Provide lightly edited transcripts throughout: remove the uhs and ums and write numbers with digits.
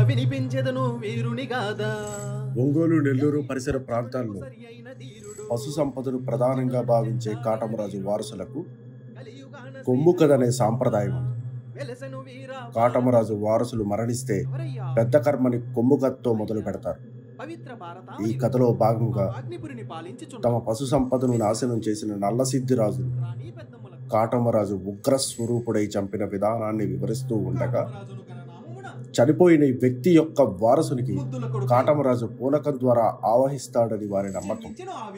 వినిపించెదను వీరుని గాదా. ఒంగోలు నెల్లూరు పరిసర ప్రాంతాల్లో పశు సంపదను ప్రధానంగా భావించే కాటమరాజు వారసులకు కొమ్ము కథ అనే సాంప్రదాయం ఉంది. కాటమరాజు వారసులు మరణిస్తే పెద్ద కర్మని కొమ్ము కథతో మొదలు పెడతారు. ఈ కథలో భాగంగా తమ పశు సంపదను నాశనం చేసిన నల్లసిద్ధిరాజు కాటమరాజు ఉగ్ర స్వరూపుడై చంపిన విధానాన్ని వివరిస్తూ ఉండగా చనిపోయిన వ్యక్తి యొక్క వారసునికి కాటమరాజు పూనకం ద్వారా ఆవహిస్తాడని వారి నమ్మకం.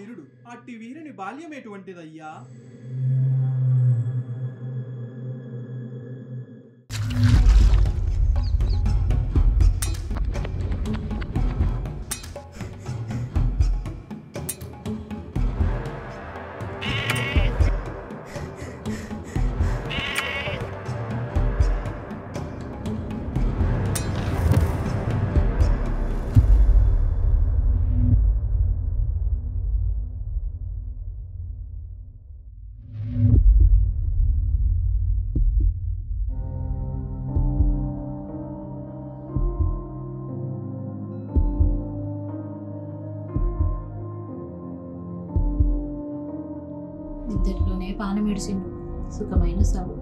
నిద్రలోనే పానమిడిసిండు సుఖమైన సాగు.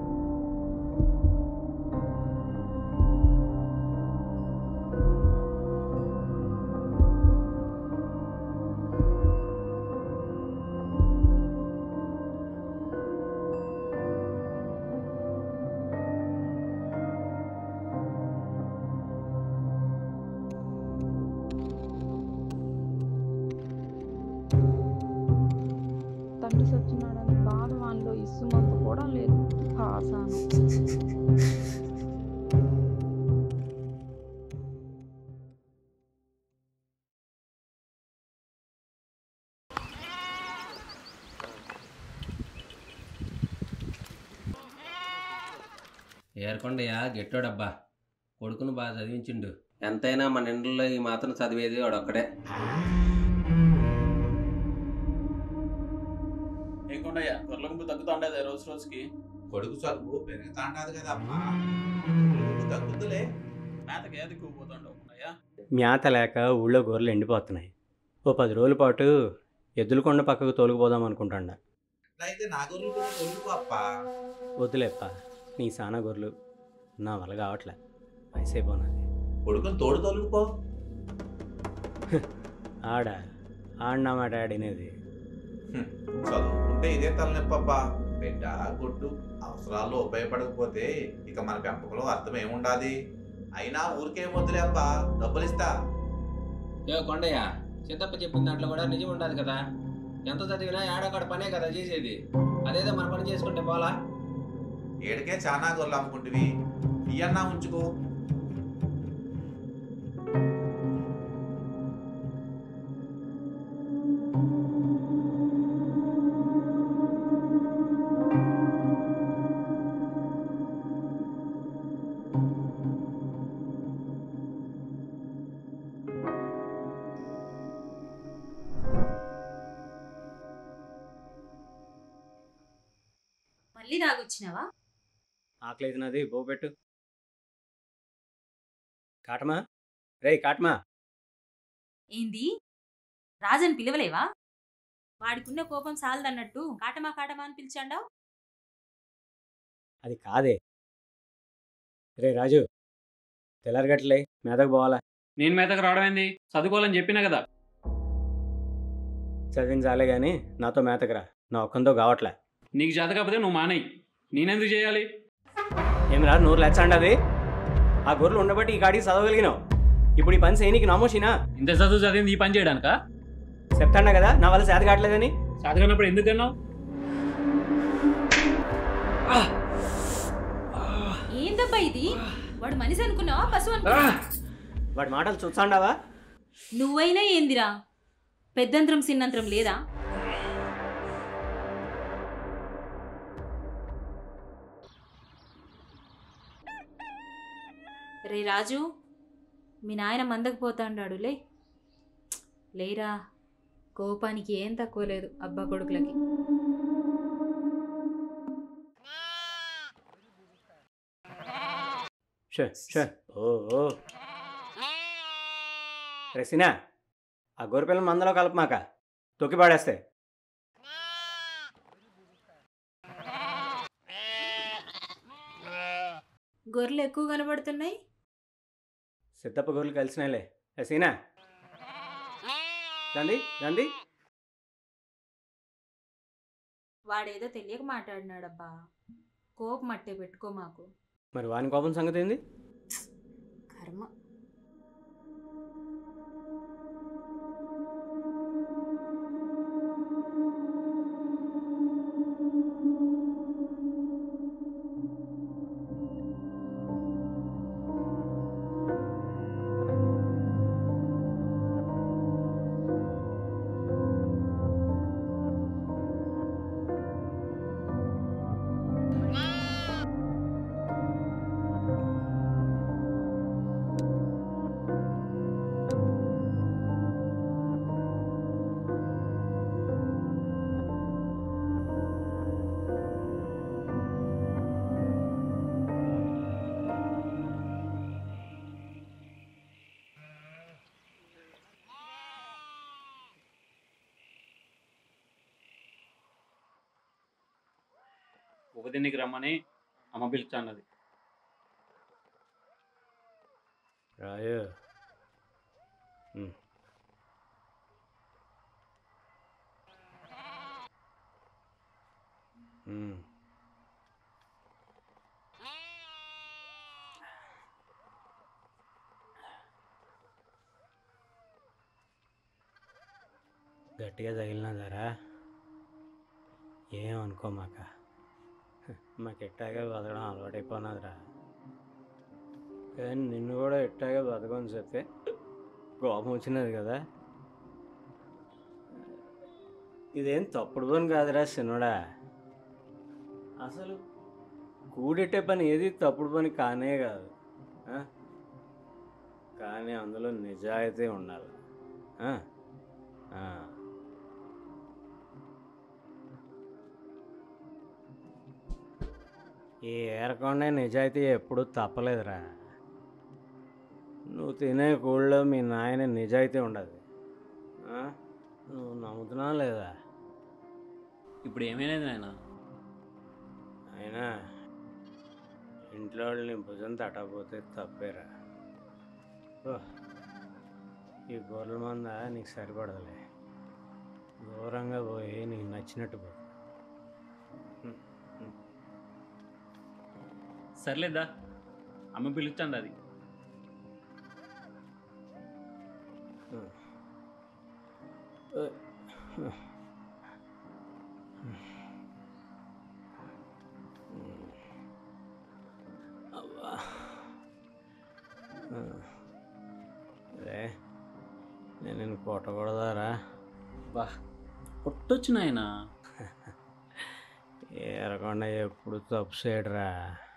తండ్రి సచ్చినాడని బాధ వానిలో ఇసుమంత కూడా లేదు. హాసాను ఏర్కొండయ్యా గెట్టోడబ్బా, కొడుకును బాగా చదివించిండు. ఎంతైనా మన ఇంట్లో ఈ మాత్రం చదివేది వాడొక్కడే. ఏకొండయ్యా గొర్రెలకు తగ్గుతాండేది రోజు రోజుకి. కొడుకు చదువు పెరుగుతాండదు కదమ్మా, తగ్గుతులే. మేతకి ఏది కూపోతాండవు అయ్యా? మేత లేక ఊళ్ళో గొర్రెలు ఎండిపోతున్నాయి. ఓ 10 రోజుల పాటు ఎద్దుల కొండ పక్కకు తోలుకుపోదాం అనుకుంటాండా. అయితే నా గొర్రెలు కూడా తొలుగు అప్ప. వద్దులేప్ప, నీ సానా గొర్రెలు నా వల్ల కావట్లే. వయసైపోయినది. కొడుకుని తోడు తొలుగుపో. ఆడినా మాట ఆడినది. చదువుకుంటే ఇదే తలనొప్పబ్బా. బిడ్డ కొట్టు అవసరాల్లో ఉపయోగపడకపోతే ఇక మన పెంపకంలో అర్థం ఏముండాది. అయినా ఊరికేం వద్దులే అబ్బా, డబ్బులు ఇస్తా. ఏ కొండయ్య, సిద్ధప్ప చెప్పిన దాంట్లో కూడా నిజం ఉండాలి కదా. ఎంత చదివినా ఏడొకటి పనే కదా చేసేది. అదేదో మన పని చేసుకుంటే పోలా. ఏడికే చానా గొర్రెలు అమ్ముకుంటువి, ఇయన్నా ఉంచుకో. మళ్ళీ తాగొచ్చినావా? ఆకలేదినది పోపెట్టు. కాటమా, రే కాటమా. ఏంది, రాజని పిలవలేవా? వాడికున్న కోపం సాలదన్నట్టు కాటమా కాటమా అని పిలిచాండావు. అది కాదే. రే రాజు, తెల్లారగట్లే మేతకు పోవాలా. నేను మేతకు రావడం ఏంది? చదువుకోవాలని చెప్పినా కదా. చదివించాలే కానీ నాతో మేతకురా. నా ఒక్కంతో కావట్లే. నీకు చేత కాకపోతే నువ్వు మానేయి, నేనెందుకు చేయాలి? ఏం రా నూరు లెచ్చండది. ఆ గొర్రెలు ఉండబట్టి ఈ కాడికి చదవగలిగినావు. ఇప్పుడు ఈ పని చేయనీకి నమోషినా? ఇంత చదువు చదివింది ఈ పని చేయడానికా? చెప్తాడా కదా నా వల్ల చేత కావట్లేదని. చేత కానప్పుడు ఎందుకు అన్నావు? ఏందబ్బా ఇది? వాడు మనిషి అనుకున్నావా పశువు అనుకున్నావా? వాడి మాటలు చూస్తాండావా? నువ్వైనా ఏందిరా, పెద్దంతరం సిన్నంతరం లేదా? రే రాజు, మీ నాయన మందకు పోతాండాడు. లేరా, కోపానికి ఏం తక్కువ లేదు అబ్బా కొడుకులకి. ఓ రెసినా ఆ గొర్రెపిల్లని మందలో కలపమాక, తొక్కి పాడేస్తే. గొర్రెలు ఎక్కువ కనబడుతున్నాయి. సిద్ధప్ప గొర్రెలు కలిసినాయిలే. రెసినా రండి రండి. వాడేదో తెలియక మాట్లాడినాడబ్బా, కోపం అట్టే పెట్టుకో మాకు. మరి వాని కోపం సంగతి ఏంది? కర్మ. ఉపదినికి రమ్మని అమ్మ పిలుచున్నది. రాయు. గట్టిగా తగిలినదారా? ఏమనుకోమాక, మాకు ఎట్టాగే బతకడం అలవాటైపోయినదిరా. కానీ నిన్ను కూడా ఎట్టాగే బతకని చెప్తే కోపం వచ్చినది కదా. ఇదేం తప్పుడు పని కాదురా చిన్నోడా. అసలు కూడెట్టే పని ఏది తప్పుడు పని కానే కాదు. కానీ అందులో నిజాయితీ ఉండాలి. ఈ ఏరకొండే నిజాయితీ ఎప్పుడూ తప్పలేదురా. నువ్వు తినే కూళ్ళలో మీ నాయన నిజాయితీ ఉండదు. నువ్వు నమ్ముతున్నావు లేదా? ఇప్పుడు ఏమైనది నాయన? అయినా ఇంట్లో వాళ్ళని భుజం తట్టకపోతే తప్పేరా. ఈ గొర్రెల మంద నీకు సరిపడదులే. దూరంగా పోయి నీకు నచ్చినట్టు పో. సర్లేదా, అమ్మ పిలుస్తుంది అది. అదే నేను నిన్ను కొట్టకూడదారా? బా కొట్టొచ్చు నాయన. ఏరకుండా ఎప్పుడు తప్పు చేయడరా.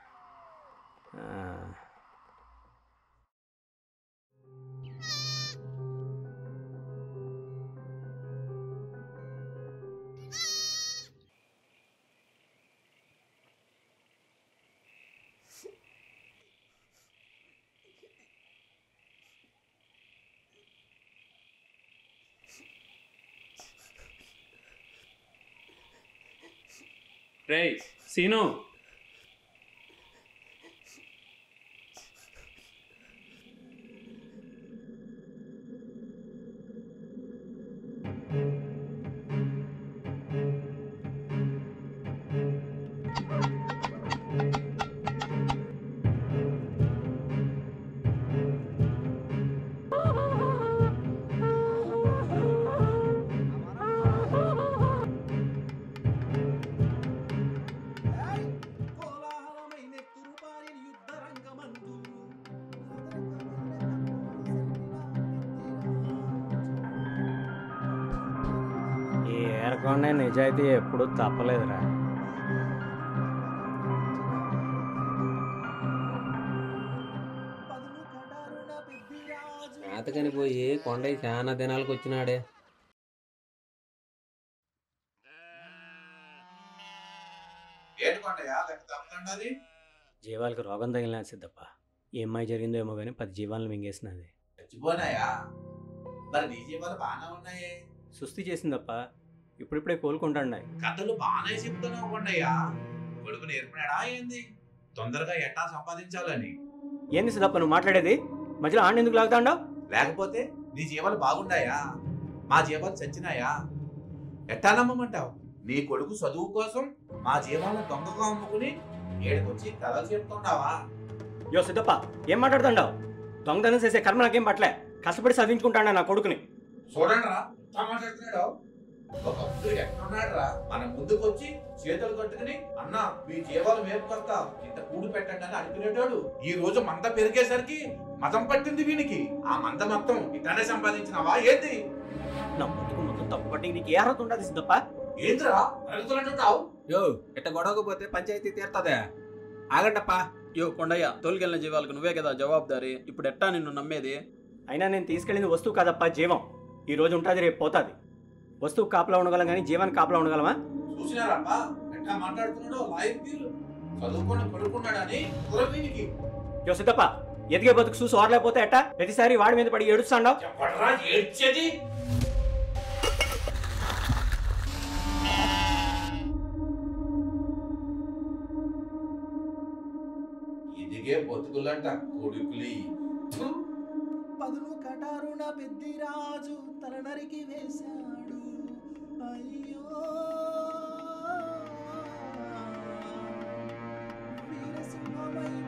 రేయ్ సీను, ఈ ఏరకొండే నిజాయితీ ఎప్పుడు తప్పలేదురా. మేతకని పోయి కొండయ్య చాలా దినాలకు వచ్చినాడే. ఏంటి కొండయ్యా లెక్క తమ్ముతుండది? జీవాలకు రోగం తగిలినా సిద్ధప్ప. ఏమై జరిగిందో ఏమో కానీ 10 జీవాలను మింగేసినది. చచ్చిపోనాయా? మరి నీ జీవాలు బాగానే ఉన్నాయే. సుస్థి చేసిందప్ప, ఇప్పుడిప్పుడే కోలుకుంటాండాయి. కథలు బాగానే చెప్తున్నావు కొండయ్యా. కొడుకు నేర్పినాడా ఏంది తొందరగా ఎట్టా సంపాదించాలని? ఏంది సిద్ధప్ప నువ్వు మాట్లాడేది? మధ్యలో ఆడిని ఎందుకు లాగుతాండావు? లేకపోతే నీ జీవాలు బాగుండాయా, మా జీవాలు చచ్చినాయా? ఎట్టా నమ్మమంటావు? నీ కొడుకు చదువు కోసం మా జీవాలను దొంగగా అమ్ముకుని ఏడుకొచ్చి కథలు చెప్తున్నావా? యో సిద్ధప్ప, ఏం మాట్లాడుతాండావు? దొంగతనం చేసే కర్మ నాకేం పట్లే. కష్టపడి చదివించుకుంటాడా నా కొడుకుని. చూడండి రా, మాట్లాడుతున్నాడు. ఒకప్పుడు ఎక్కడున్నాడు రా, మన ముందుకొచ్చి చేతులు కట్టుకుని అన్నా మీ జీవాలు మేపుకొస్తా ఇంత కూడు పెట్టండి అని అనుకునేటాడు. ఈ రోజు మంద పెరిగేసరికి మతం పట్టింది వీనికి. ఆ మంద మొత్తం ఇట్లానే సంపాదించినావా ఏంది? నా ముందుకు మొత్తం తప్పు పట్టి నీకు ఏ అర్హత ఉండదు సిద్ధప్ప? ఏంద్రా అడుగుతున్నట్టుంటావు? యో ఇట్ట గొడవకపోతే పంచాయతీ తీరుతుందా? ఆగండప్పా. యో కొండయ్య, తోలుకెళ్ళిన జీవాలకు నువ్వే కదా జవాబుదారి. ఇప్పుడు ఎట్టా నిన్ను నమ్మేది? అయినా నేను తీసుకెళ్ళింది వస్తువు కాదప్ప, జీవం. ఈ రోజు ఉంటుంది, రేపు పోతుంది. వస్తువు కాపలా ఉండగలం కానీ జీవానికి కాపలా ఉండగలమా? చూసినారప్పా ఎట్లా మాట్లాడుతున్నాడో లాయర్ తీరు. చదువుకొని పడుకున్నాడని వీనికి. యో సిద్ధప్ప, ఎదిగే బతుకు చూసి ఓరలేకపోతే ఎట్టా? ప్రతిసారి వాడి మీద పడి ఏడుస్తాండావు. చెప్పడరా ఏడ్చేది? ఇదిగే బతుకులంట కొడుకులి. పదును కటారున పెద్దిరాజు తల నరికి వేశాడు. అయ్యో వీరసింహమై